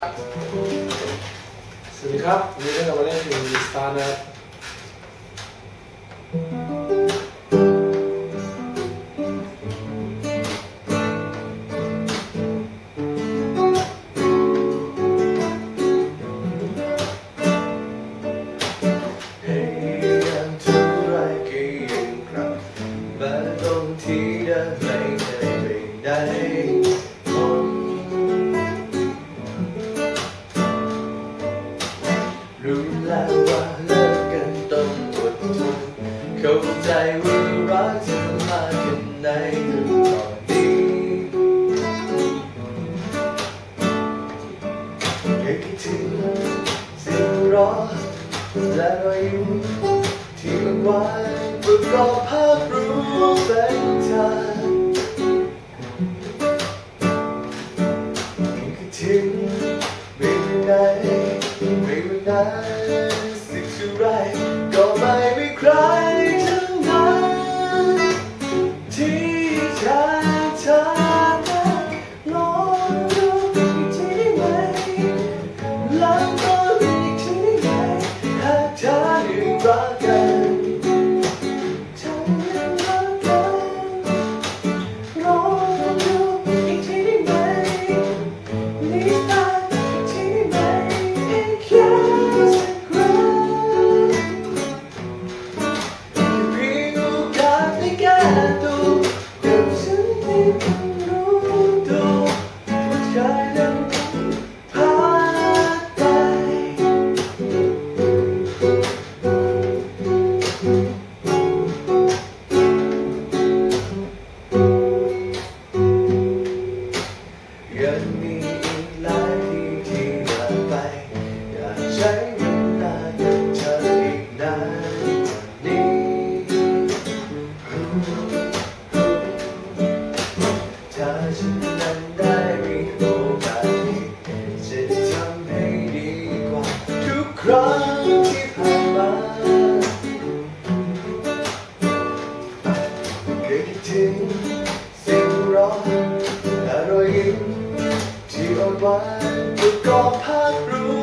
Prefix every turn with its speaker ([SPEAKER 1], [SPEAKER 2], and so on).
[SPEAKER 1] สวัสดีครับวันนี้เรามาเล่นเพลงสตาร์นะครับ
[SPEAKER 2] ที่เดินไม่เคยไปได้ผลรู้แล้วว่าเลิกกันต้องอดทนเข้าใจว่ารักเธอมากแค่ไหนตอนนี้ยังคิดถึงเสียงร้องและรอยยิ้มที่มันหวานประกอบภาพรู้เป็นเธอคิดถึงไม่วันไหนไม่วันไหนสิ่งที่ไรก็ไม่มีใครทั้งนั้นที่จะเธอลองดูอีกทีได้ไหมแล้วก็อีกทีได้ไหมหากเธอได้รักกันยังมีอีกหลายที่อยากไปอยากใช้เวลากับเธออีกนานกว่านี้ถ้าฉันนั้นได้มีโอกาสจะทำให้ดีกว่าทุกครั้งที่ผ่านมาเคยคิดถึงเสียงร้องและรอยยิ้มที่อ่อนหวานประกอบภาพรู้